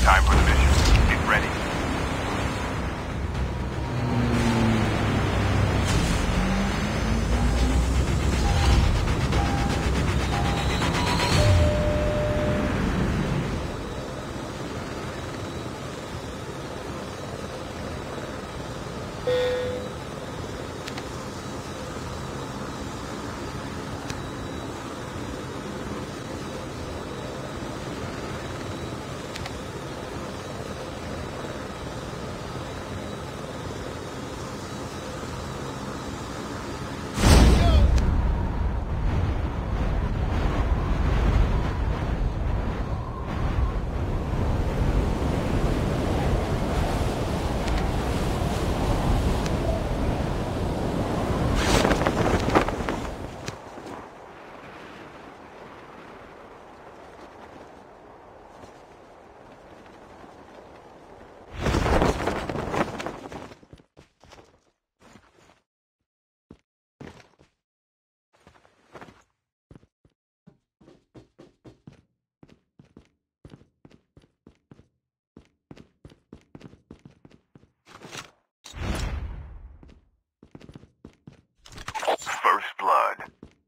Time for the mission. Get ready. First blood.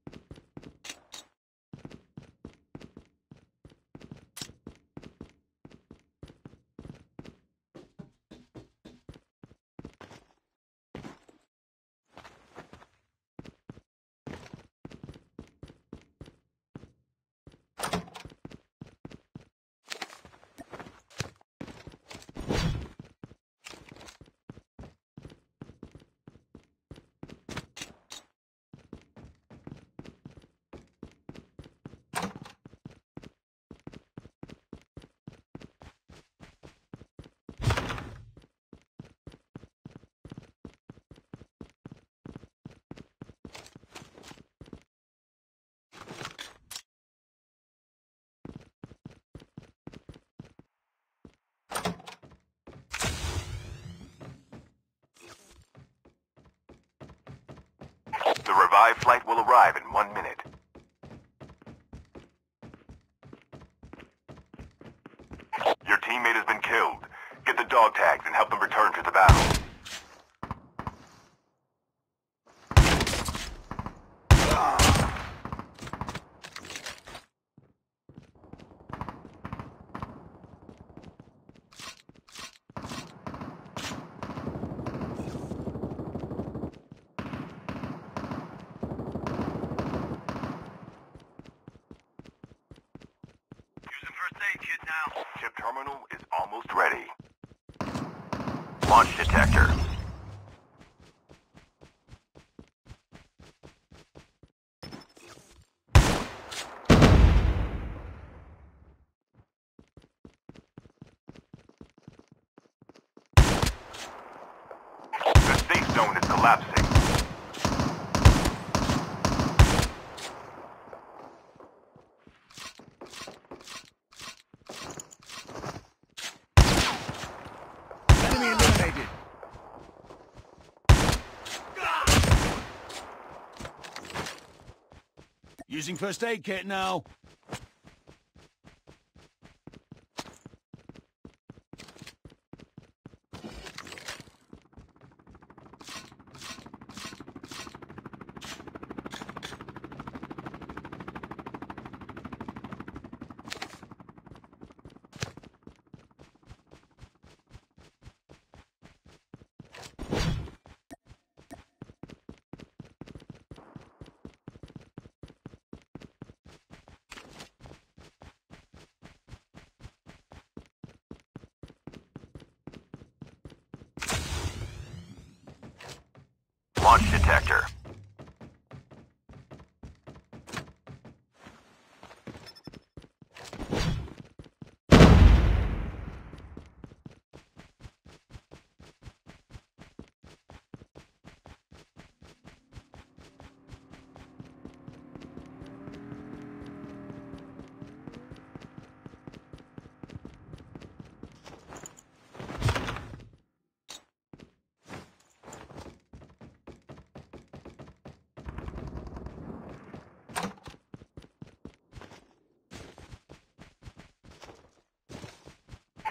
The revived flight will arrive in 1 minute. Your teammate has been killed. Get the dog tags and help them return to the battle. Chip terminal is almost ready. Launch detector. The safe zone is collapsing. Enemy eliminated. Using first aid kit now. Launch detector.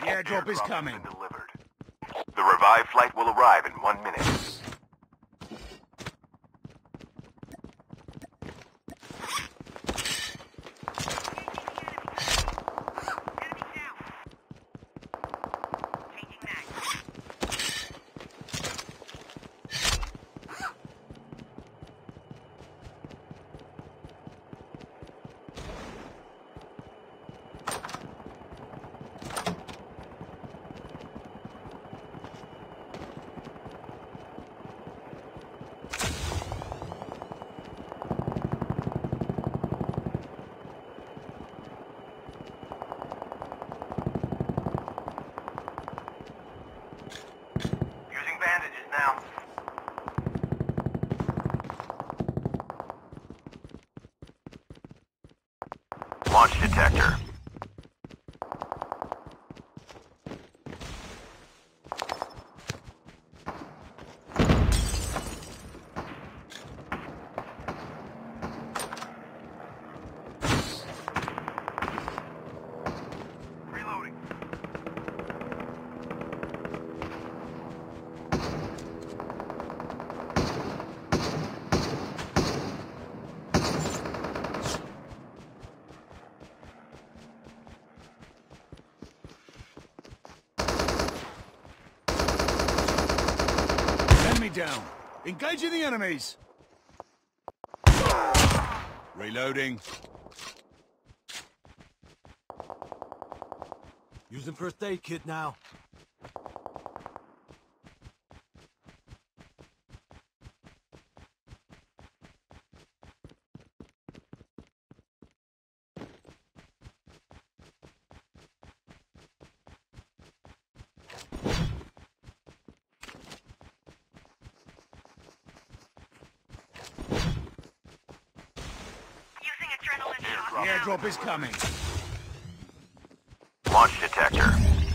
The airdrop is Airdrop coming. has been delivered. The revived flight will arrive in 1 minute. Using bandages now. Launch detector. Reloading. Enemy down. Engaging the enemies. Reloading. Using first aid kit now. Using adrenaline The shot now. airdrop is coming. Launch detector.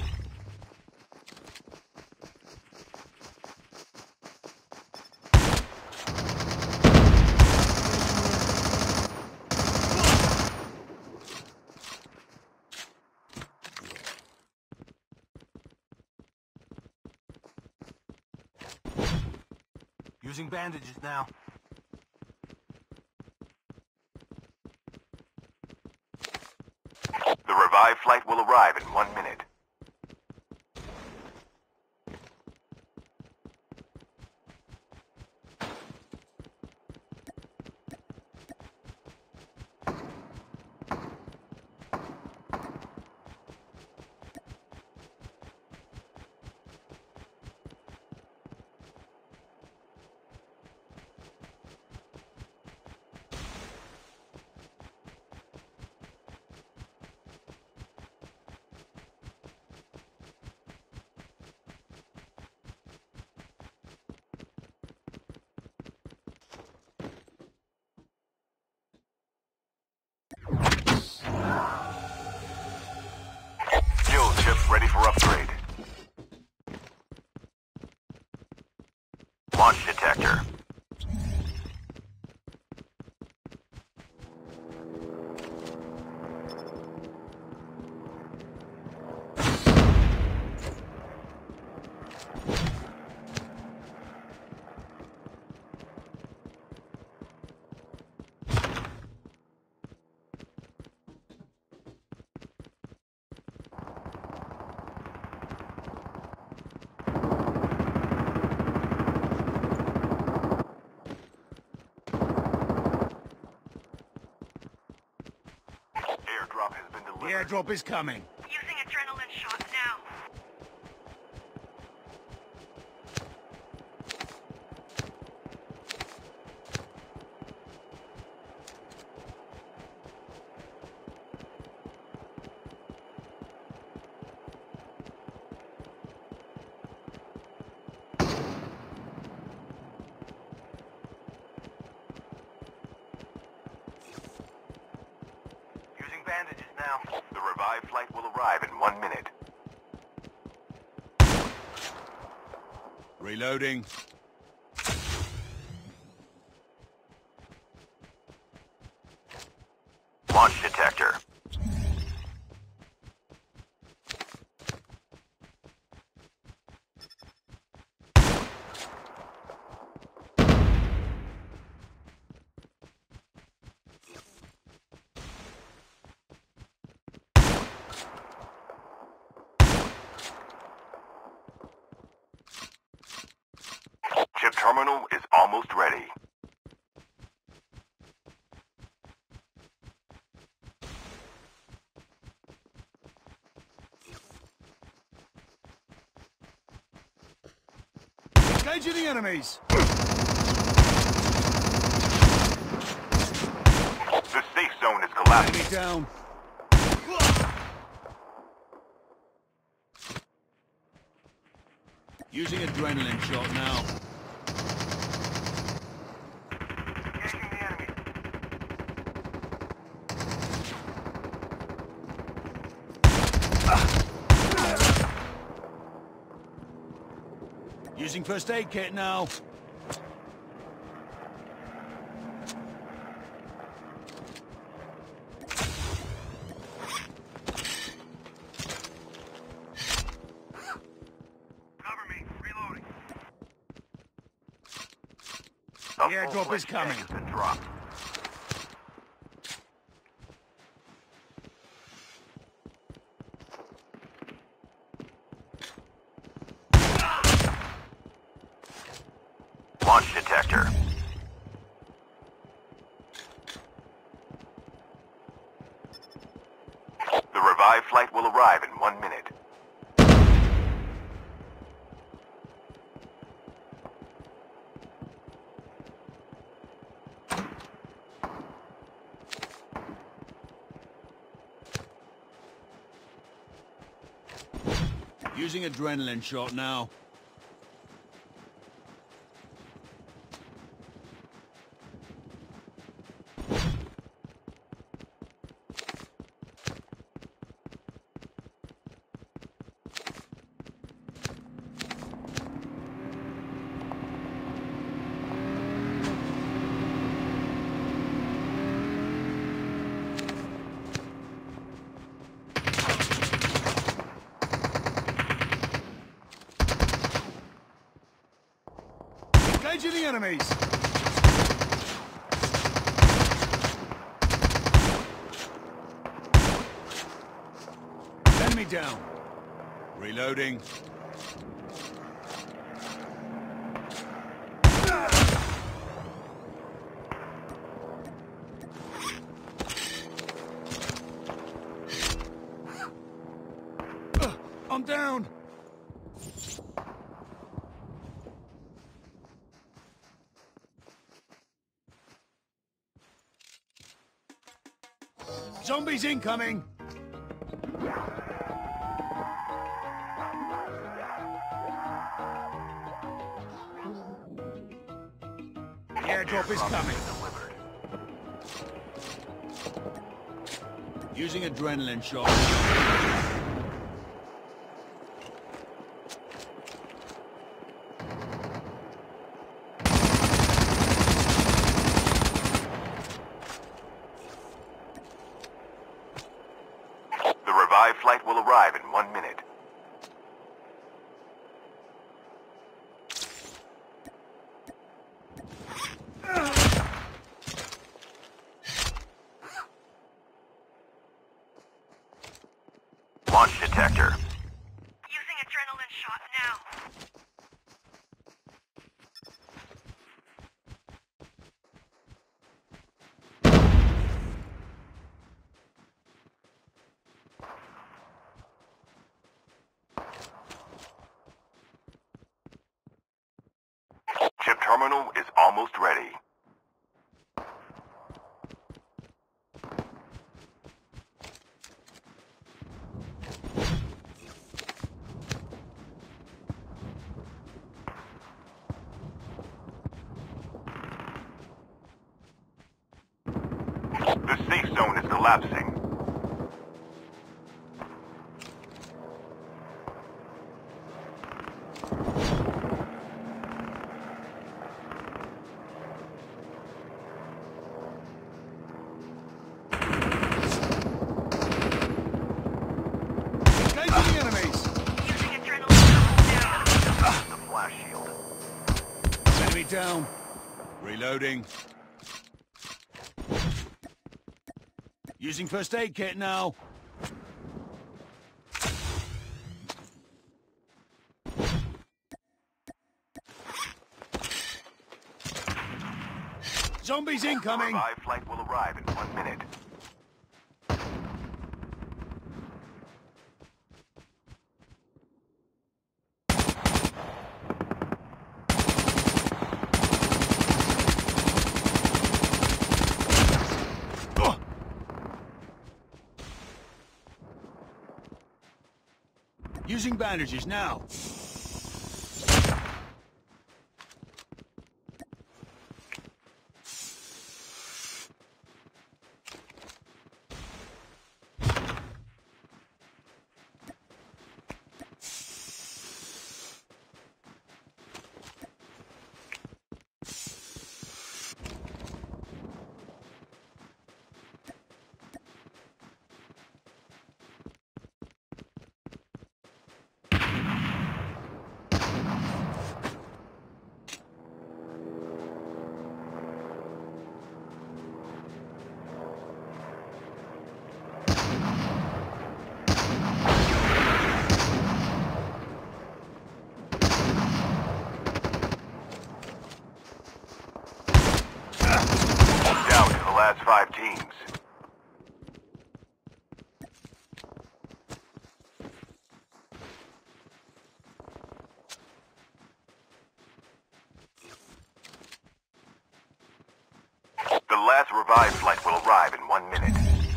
Using bandages now. The revived flight will arrive in 1 minute. Fuel chip ready for upgrade. Launch detector. Airdrop has been The delivered. airdrop is coming. Using adrenaline shot now. Using bandages now. The revived flight will arrive in 1 minute. Reloading. Launch detector. terminal is almost ready. Engaging the enemies. The safe zone is Enemy collapsing. down. Using adrenaline shot now. Engaging the enemy. Using first aid kit now. Cover me. Reloading. The airdrop is coming. Has been dropped. Launch detector. The revived flight will arrive in 1 minute. Using adrenaline shot now. Engaging the enemies. Enemy down. Reloading. I'm down. Zombies incoming! The airdrop is coming. Using adrenaline shot. The revived flight will arrive in 1 minute. Launch detector. Using adrenaline shot now. Chip terminal is almost ready. The safe zone is collapsing. Engaging the enemies! Using adrenaline shot now. The flash shield. Enemy down. Reloading. Using first aid kit now. Zombies incoming! Revive flight will arrive in 1 minute. Using bandages now. Down to the last 5 teams. The last revive flight will arrive in 1 minute.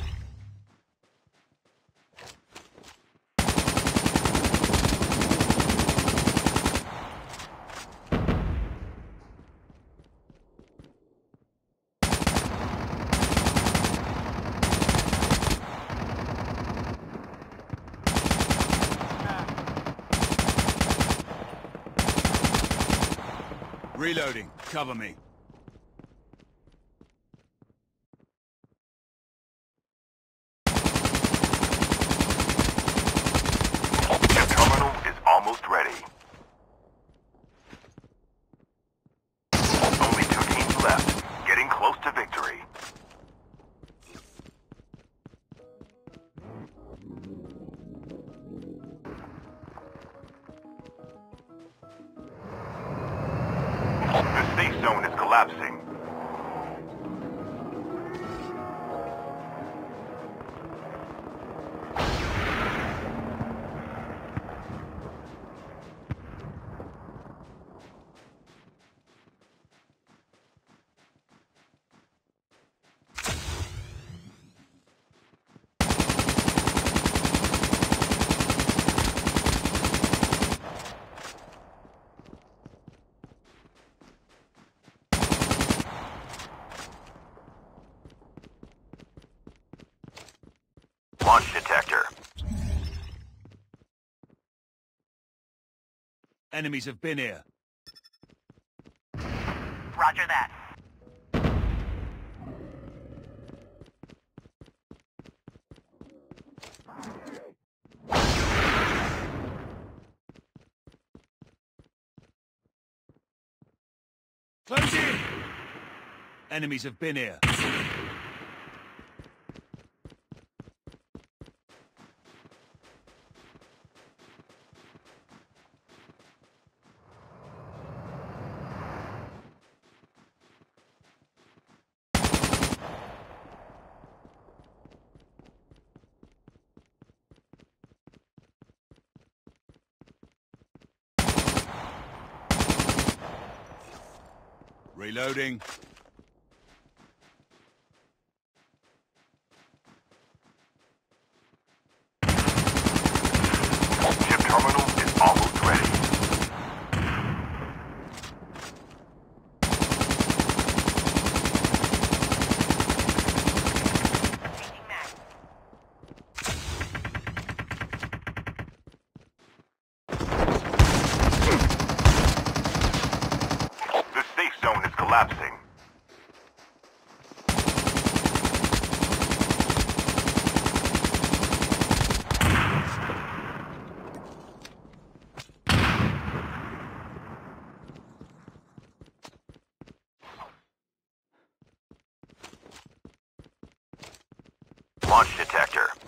Reloading. Cover me. The terminal is almost ready. Only 2 teams left, getting close to victory. The safe zone is collapsing. Launch detector. Enemies have been here. Roger that. Close in! Enemies have been here. Reloading. Ship terminal is almost ready. Taking Max. The safe zone is collapsing. Launch detector.